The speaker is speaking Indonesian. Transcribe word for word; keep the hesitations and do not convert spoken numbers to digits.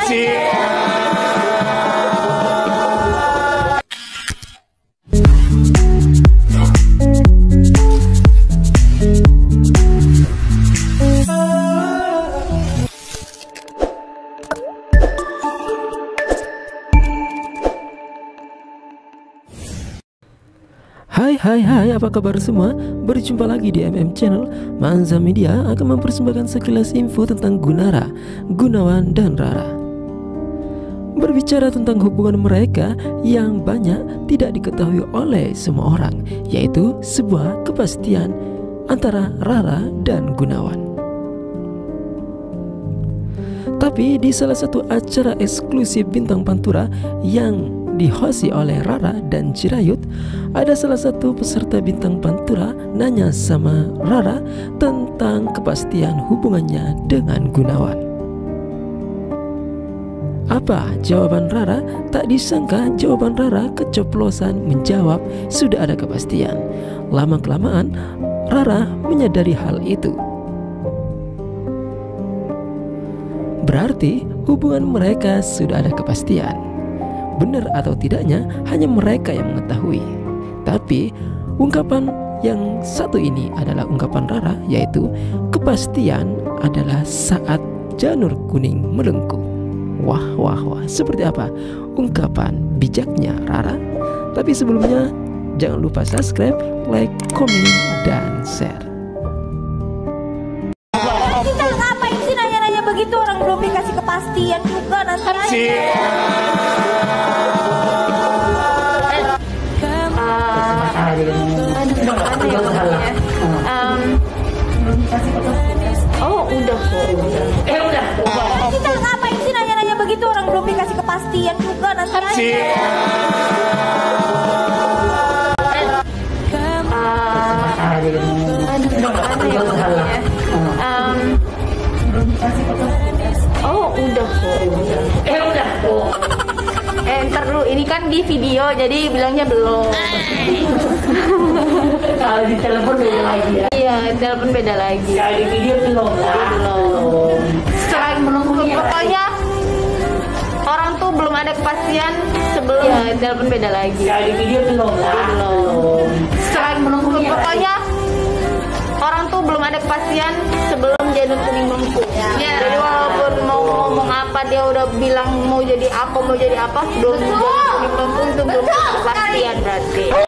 sih? Hai hai hai, apa kabar semua? Berjumpa lagi di M M Channel. Manza Media akan mempersembahkan sekilas info tentang Gunara, Gunawan, dan Rara. Berbicara tentang hubungan mereka yang banyak tidak diketahui oleh semua orang, yaitu sebuah kepastian antara Rara dan Gunawan. Tapi di salah satu acara eksklusif Bintang Pantura yang dihosti oleh Rara dan Cirayut, ada salah satu peserta Bintang Pantura nanya sama Rara tentang kepastian hubungannya dengan Gunawan. Apa jawaban Rara? Tak disangka jawaban Rara keceplosan menjawab sudah ada kepastian. Lama-kelamaan Rara menyadari hal itu. Berarti hubungan mereka sudah ada kepastian. Benar atau tidaknya hanya mereka yang mengetahui. Tapi ungkapan yang satu ini adalah ungkapan Rara, yaitu kepastian adalah saat janur kuning melengkung. Wah wah wah, seperti apa ungkapan bijaknya Rara? Tapi sebelumnya jangan lupa subscribe, like, komen, dan share. Kita ngapain sih nanya-nanya begitu, orang belum dikasih kepastian juga nanti. Um, oh udah kok. Eh udah. Kita ngapain sih nanya-nanya begitu, orang belum dikasih kepastian juga nanti. Um, oh udah kok. Eh udah kok. Eh ntar dulu, ini kan di video jadi bilangnya belum. Kalau di telepon beda lagi ya. Iya, di telepon beda lagi. Kalau di video belum lah. Belum. Setelah menunggu, pokoknya orang tuh belum ada kepastian sebelum. Iya, di telepon beda lagi. Kalau di video belum lah. Belum. Setelah menunggu, pokoknya orang tuh belum ada kepastian sebelum janur kuning melengkung. Ya. Jadi walaupun mau ngomong apa, dia udah bilang mau jadi apa, mau jadi apa, belum janur kuning melengkung itu belum ada kepastian berarti.